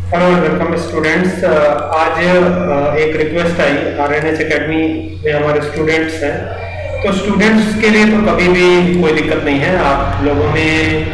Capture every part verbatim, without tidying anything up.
Hello welcome students. आज uh, एक request आई आरएनएच एकेडमी में हमारे स्टूडेंट्स हैं, तो स्टूडेंट्स के लिए तो कभी भी कोई दिक्कत नहीं है। आप लोगों ने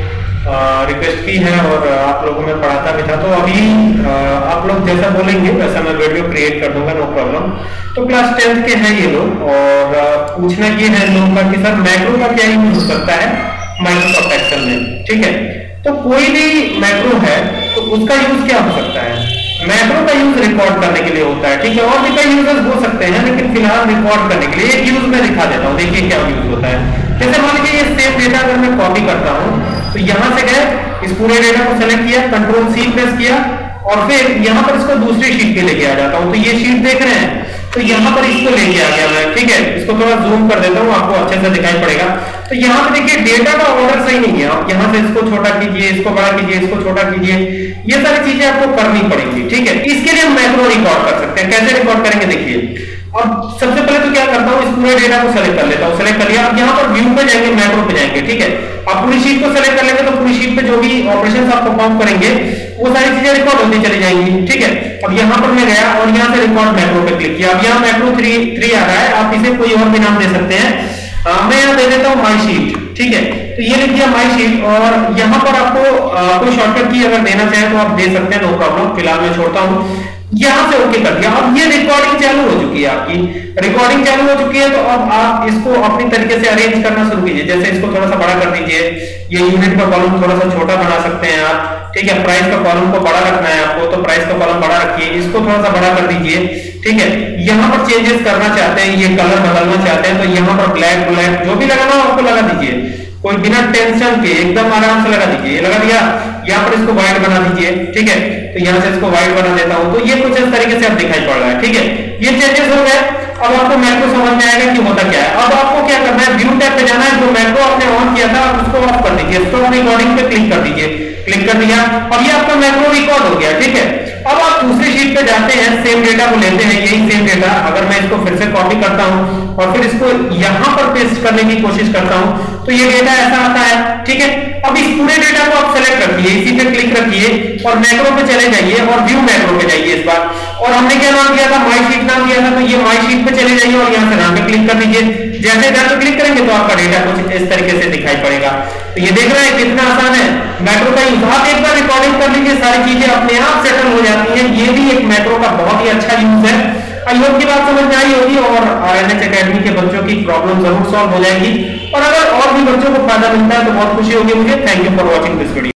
रिक्वेस्ट uh, की है और आप लोगों में पढ़ाता भी था, तो अभी uh, आप लोग जैसा बोलेंगे वैसा मैं वीडियो क्रिएट कर दूंगा, नो प्रॉब्लम। तो क्लास टेंथ के हैं ये लोग और uh, पूछना ये है लोगों का कि सर मैक्रो का क्या यूज हो सकता है माइक्रोसॉफ्ट एक्सेल में। ठीक है, तो कोई भी मैक्रो है तो उसका यूज क्या हो सकता है? मैक्रो का यूज रिकॉर्ड करने के लिए होता है। ठीक है, और भी कई यूजेस हो सकते हैं, लेकिन फिलहाल रिकॉर्ड करने के लिए एक यूज मैं दिखा देता हूँ। देखिए क्या यूज होता है। जैसे मान लीजिए ये सेम डेटा अगर मैं कॉपी करता हूँ तो यहां से गए, इस पूरे डेटा को सेलेक्ट किया, कंट्रोल सी प्रेस किया और फिर यहां पर इसको दूसरी शीट पे लेके आ जाता हूं। तो ये शीट देख रहे हैं, तो यहां पर इसको लेके आ गया मैं। ठीक है, इसको थोड़ा जूम कर देता हूं, आपको अच्छे से दिखाई पड़ेगा। तो यहां पे देखिए डेटा का ऑर्डर सही नहीं है। आप यहां से इसको छोटा कीजिए, इसको बड़ा कीजिए, इसको छोटा कीजिए, ये सारी चीजें आपको करनी पड़ेंगी। ठीक है, इसके लिए हम मैक्रो रिकॉर्ड कर सकते हैं। कैसे रिकॉर्ड करेंगे देखिए। अब सबसे पहले तो क्या करता हूं, इस पूरे डेटा को सेलेक्ट कर लेता हूं। सेलेक्ट कर लिया, अब यहां पर व्यू पे जाएंगे, मैक्रो पे जाएंगे। ठीक है, अब पूरी शीट को सेलेक्ट कर लेंगे तो पूरी शीट पे जो भी ऑपरेशंस आप परफॉर्म करेंगे वो सारी चीजें रिकॉर्ड होती चली जाएंगी। ठीक है, अब यहां पर मैं गया और यहां से रिकॉर्ड मैक्रो पे क्लिक किया। अब यहां मैक्रो थ्री थ्री आ रहा है, आप इसे कोई और भी नाम दे सकते हैं। आ, मैं यहां दे देता हूं माई शीट। ठीक है, तो ये लिख दिया माई शीट और यहां पर आपको आ, कोई शॉर्टकट की अगर देना चाहे तो आप दे सकते हैं, नो प्रॉब्लम। फिलहाल मैं छोड़ता हूं, यहां से ओके कर दिया। अब ये रिकॉर्डिंग चालू हो चुकी है, आपकी रिकॉर्डिंग चालू हो चुकी है। तो अब आप इसको अपनी तरीके से अरेंज करना शुरू कीजिए। जैसे इसको थोड़ा सा बड़ा कर दीजिए, ये यूनिट का कॉलम थोड़ा सा छोटा बना सकते हैं आप। ठीक है, प्राइस का कॉलम को बड़ा रखना है आपको तो प्राइस का कॉलम बड़ा रखिए, इसको थोड़ा सा बड़ा कर दीजिए। ठीक है, यहां पर चेंजेस करना चाहते हैं, ये कलर बदलना चाहते हैं तो यहां पर ब्लैक ब्लैक जो भी लगाना हो आपको लगा दीजिए, कोई बिना टेंशन के एकदम आराम से लगा दीजिए। ये लगा दिया, यहाँ पर इसको व्हाइट बना दीजिए। ठीक है, तो यहाँ से इसको व्हाइट बना देता हूं। तो ये कुछ इस तरीके से अब दिखाई पड़ रहा है। ठीक है, ये चेंजेस हो गए। अब आपको मैक्रो समझ में आएगा कि होता क्या है। अब आपको क्या करना है, व्यू टैब पे जाना है। जो मैक्रो आपने ऑन किया था उसको ऑफ कर दीजिए, स्टॉप रिकॉर्डिंग पे क्लिक कर दीजिए। क्लिक कर दिया, अब ये आपका मैक्रो रिकॉर्ड हो गया। ठीक है, अब आप दूसरी शीट पे जाते हैं, सेम डेटा को लेते हैं, यही सेम डेटा अगर मैं इसको फिर से कॉपी करता हूं और फिर इसको यहां पर पेस्ट करने की कोशिश करता हूं तो ये डेटा ऐसा आता है। ठीक है, अब इस पूरे डेटा को आप सेलेक्ट रखिए, इसी पे क्लिक रखिए और मैक्रो पे चले जाइए और व्यू मैक्रो पे जाइए इस बार। और हमने क्या नाम दिया था, माई शीट नाम दिया था, तो ये माई शीट पे चले जाइए और यहां से नाम पे क्लिक कर दीजिए। जैसे नाम पे क्लिक करेंगे तो आपका डेटा कुछ इस तरीके से दिखाई पड़ेगा। तो ये देख रहे हैं कितना आसान है मैक्रो का यूज। आप एक बार रिकॉर्डिंग कर लीजिए, सारी चीजें अपने आप सेटल हो जाती हैं। ये भी एक मैक्रो का बहुत ही अच्छा यूज है। आई होप की बात समझ में आई होगी और आरएनएच एकेडमी के बच्चों की प्रॉब्लम जरूर सॉल्व हो जाएगी। और अगर और भी बच्चों को फायदा मिलता है तो बहुत खुशी होगी मुझे। Thank you for watching this video.